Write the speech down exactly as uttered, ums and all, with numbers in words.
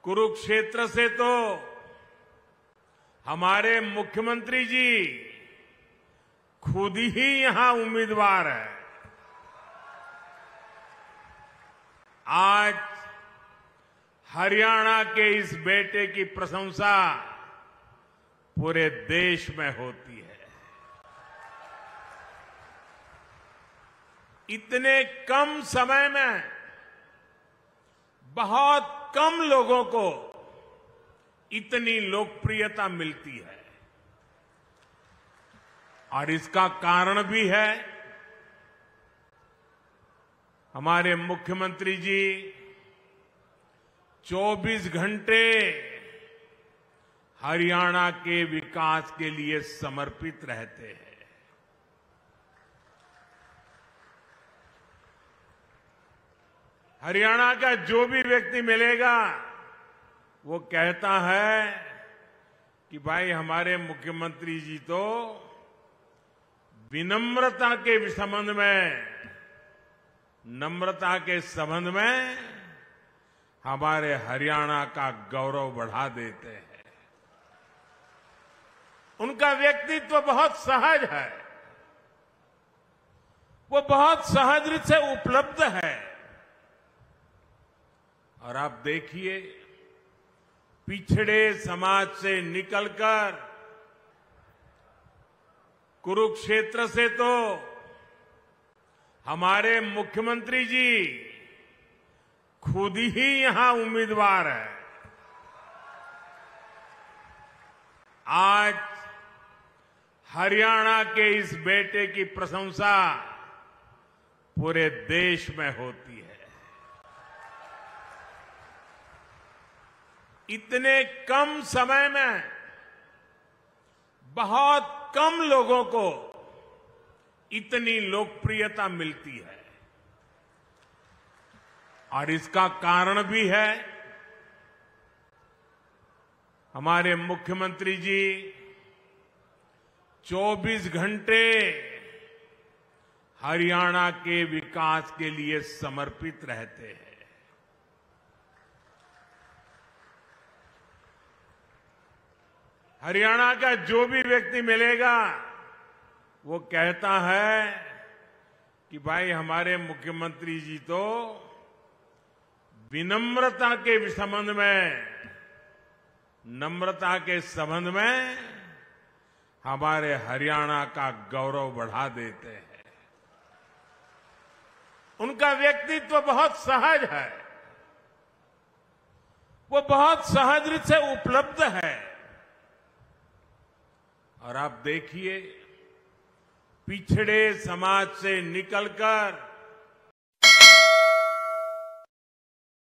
कुरुक्षेत्र से तो हमारे मुख्यमंत्री जी खुद ही यहां उम्मीदवार है। आज हरियाणा के इस बेटे की प्रशंसा पूरे देश में होती है। इतने कम समय में बहुत कम लोगों को इतनी लोकप्रियता मिलती है और इसका कारण भी है हमारे मुख्यमंत्री जी चौबीस घंटे हरियाणा के विकास के लिए समर्पित रहते हैं। हरियाणा का जो भी व्यक्ति मिलेगा वो कहता है कि भाई हमारे मुख्यमंत्री जी तो विनम्रता के संबंध में, नम्रता के संबंध में हमारे हरियाणा का गौरव बढ़ा देते हैं। उनका व्यक्तित्व बहुत सहज है, वो बहुत सहज रूप से उपलब्ध है। और आप देखिए, पिछड़े समाज से निकलकर कुरुक्षेत्र से तो हमारे मुख्यमंत्री जी खुद ही यहां उम्मीदवार है। आज हरियाणा के इस बेटे की प्रशंसा पूरे देश में होती है। इतने कम समय में बहुत कम लोगों को इतनी लोकप्रियता मिलती है और इसका कारण भी है हमारे मुख्यमंत्री जी चौबीस घंटे हरियाणा के विकास के लिए समर्पित रहते हैं। हरियाणा का जो भी व्यक्ति मिलेगा वो कहता है कि भाई हमारे मुख्यमंत्री जी तो विनम्रता के संबंध में, नम्रता के संबंध में हमारे हरियाणा का गौरव बढ़ा देते हैं। उनका व्यक्तित्व बहुत सहज है, वो बहुत सहज रूप से उपलब्ध है। और आप देखिए, पिछड़े समाज से निकलकर